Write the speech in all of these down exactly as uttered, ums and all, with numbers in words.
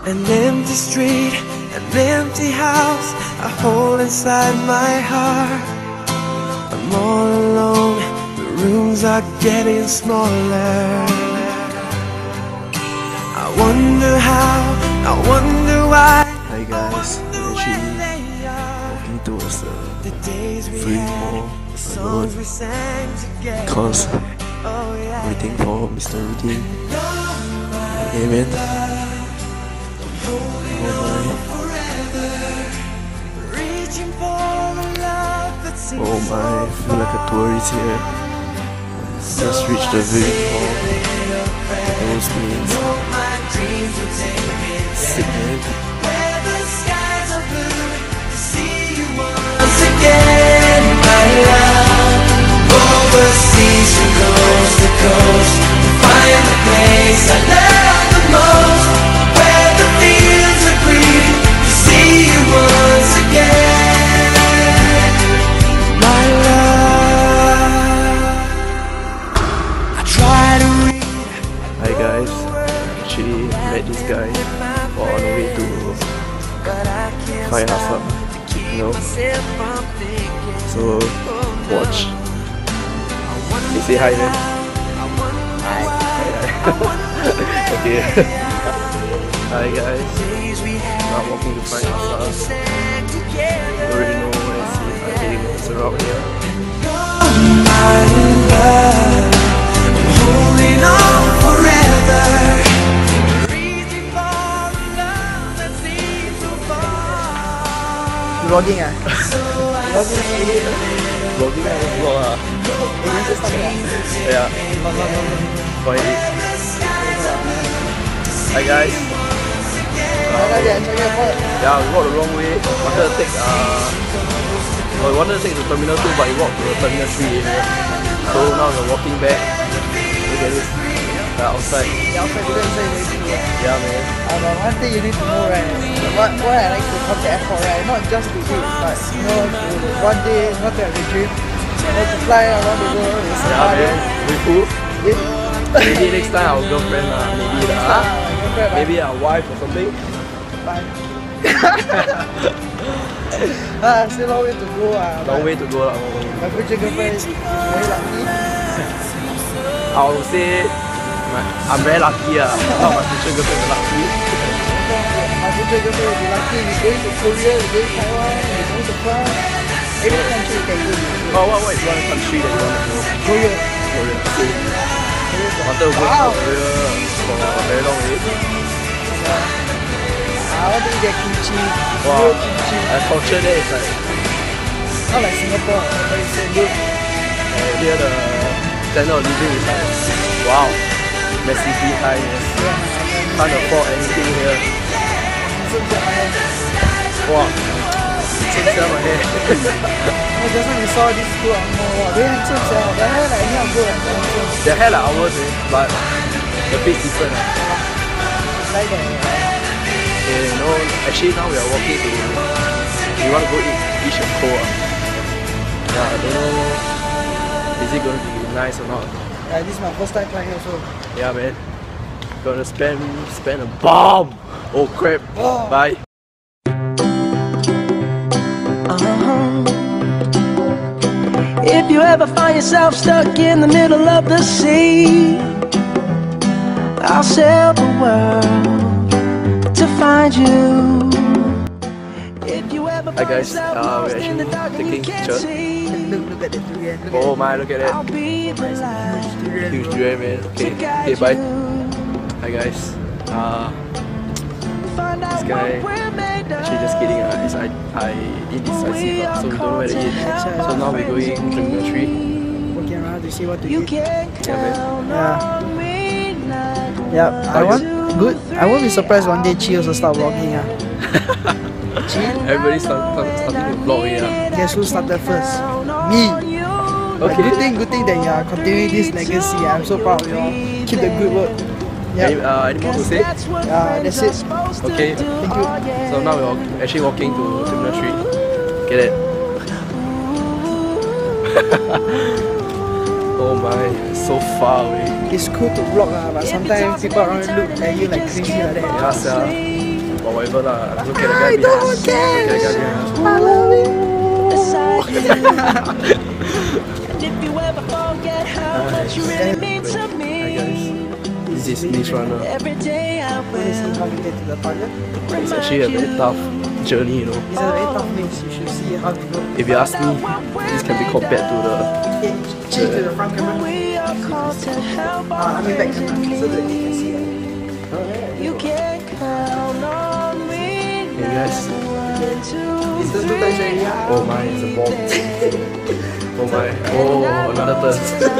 An empty street, an empty house, a hole inside my heart. I'm all alone, the rooms are getting smaller. I wonder how, I wonder why. Hi guys, I'm actually walking towards the food mall alone because I'm waiting for Mister Rudding. Hey man. Oh my, I feel like a tourist here. Just reached the village hall. Those means sick man. Once again, my love, overseas from coast to coast, find the place I love the most, where the fields are green, to see you once again, my love. I try to read. Hi guys, actually met this guy on the way to Fire Hustle, you know. So watch. You say hi man. Hi. Okay. Hi guys. Now walking to Fire Hustle. Don't really know where it's heading. It's around here. My love, I'm holding on forever. Reaching for a love that seems so far. Vlogging ah? Vlogging ah? Vlog ah? Yeah. Why? Hi guys. Uh, yeah, we walked the wrong way. Wanted to take uh, well, we wanted to take the terminal two, but we walked to the terminal three area. So now we're walking back. Look at this. Yeah, outside. Yeah, outside the inside very cool. Yeah, man. Uh, but one thing you need to know, right? What why I like to come to airport, right? Not just to eat, but you know, to one day not to have a dream, you know, to fly around the world with Yeah, somebody. man. With who? With Maybe next time our girlfriend, uh, maybe the, uh, girlfriend, maybe our wife or something. but ah, still long way to go. Uh, Long way to go. Uh, My future girlfriend is very lucky. I would say my, I'm very lucky. Uh, not my future girlfriend is lucky. My future girlfriend will be lucky. We're going to Korea, we're going to Taiwan, we're going to France. Every country you can go. Oh, what, what is one country that you want to go? Korea. Korea. I wanted to go Wow. to Korea for a very long way. I want to eat their kimchi. Wow. Real kimchi. The culture there is like, Not like Singapore, but it's so good. uh, here the standard of living is like, wow, massively high. Yes. Can't afford anything here. Wow. It's in my hair. Oh, just when we saw this two ang moh, wow, very handsome sia. Their hair like not good and handsome. Their hair like ours, eh, but the face different. Eh. Like that. Okay, you know, actually now we are walking to, we want to go eat fish and co. Uh. Yeah, I don't know, is it going to be nice or not? Yeah, this is my first time flying also. Yeah, man. Gonna spend spend a bomb. Oh crap. Oh. Bye. If you ever find yourself stuck in the middle of the sea, I'll sail the world to find you. If you ever Hi find guys, yourself uh, we're lost in the actually dark and taking you can't picture. see, Look, look at the durian. Look Oh at my, look at I'll that. be the light Huge durian, man. Okay, okay, bye. Hi guys. Uh, find this out guy, what we're made of. actually just kidding. Uh, is I, I indecisive, uh, so we don't know where to eat. So now we're going to Terminal three. Walking around to see what to You eat. can count Yeah. on me now. Yeah, I want good. I won't be surprised one day Chi also start vlogging. Ah, Chi, Everybody start, start, starting to vlog, yeah. guess who started first? Me. But Okay. good thing, good thing that you are continuing this legacy. I'm so proud of you all. Keep the good work. Any, Yeah, uh, any more to say? yeah, that's it. Okay. Thank you. So now we're actually walking to Terminal three. Get it? Oh my, so far away. It's cool to vlog, ah, but sometimes people around look at you like crazy like that. Yeah, sir. But whatever lah. Look at the guy I behind. don't care. Look at the guy behind. I love you. And if you ever forget how much you really mean to me, Hi guys. This is Niche Runner. every day I This is will how we get to the toilet. It's actually a very tough journey, you know. It's a very tough place. You should see how we go. If you ask me, this can be compared to the Change, change to the front camera. we are called to help Uh, I our mean back friends camera in so that you can see it. need. You can count on me. Hey guys. It's the two times already. ah. Oh my, it's a bomb. Oh my. Oh, another turn.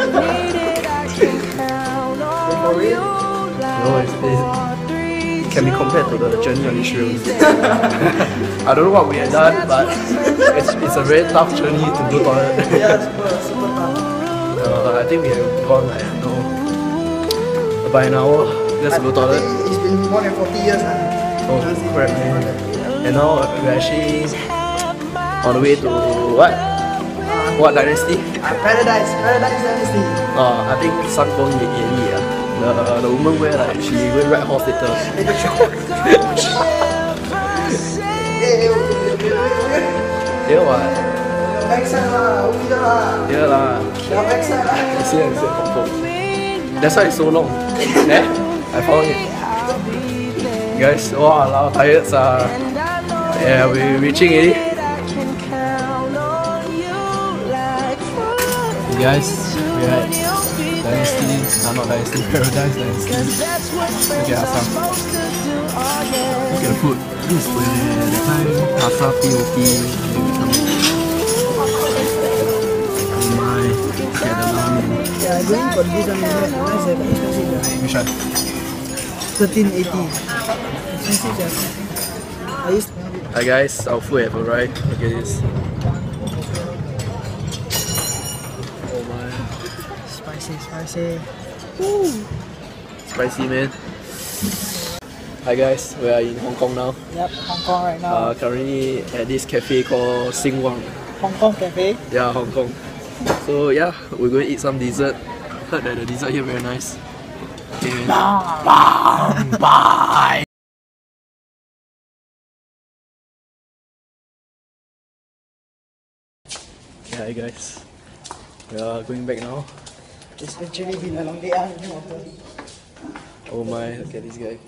For real? No, it's, it's, it can be compared to the journey on Israel. I don't know what we have done, but it's, it's a very tough journey to go toilet. Yeah, super, super tough. Uh, I think we have gone like, no, about an hour just to go I toilet. think it's been more than forty years. Huh? Oh, crap, man. And now we're actually on the way to what? What dynasty? Uh, Paradise, Paradise Dynasty. Uh, I think Sun Gong Ye Ye uh, the, the woman where like she going ride horse later. Hey, hey, wait, wait, wait, wait. Yeah, what? Backside lah, over here lah. Yeah lah. Yeah, backside lah. I see, I see, confirm. That's why it's so long. Eh? I found it. Guys, wow, wow, tired sir. Yeah, we're reaching it. Hey guys, we're at Dynasty, no, not Dynasty, Paradise Dynasty. Look at Asa. Look at the food. This is where the time Asa P O P. Oh my, look at the ramen. Yeah, going for this one, nice and expensive. Which one? thirteen eighty. Expensive, yeah. I used to have it. Hi guys, our food have arrived. Look at this. Oh my, Spicy, spicy. spicy man. Hi guys, we are in Hong Kong now. Yep, Hong Kong right now. Uh, currently at this cafe called Sing Wang. Hong Kong Cafe. Yeah, Hong Kong. So yeah, we're going to eat some dessert. Heard that the dessert here very nice. Okay. Bye. Bye. Yeah, hi guys. We are going back now. It's actually been a long day. Ah, Oh my, look at this guy.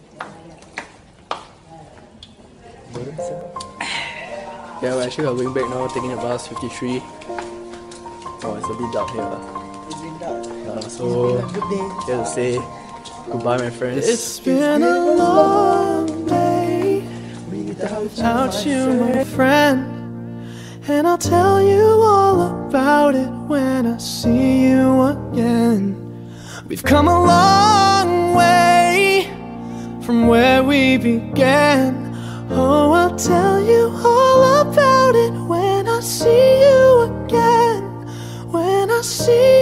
Yeah, we're actually going back now, taking the bus fifty-three. Oh, it's a bit dark here. it's been dark. Uh, so, It's been a good day. here to say goodbye, my friends. It's been a long day without you, my friend. And I'll tell you all about it when I see you again. We've come a long way from where we began. Oh, I'll tell you all about it when I see you again. When I see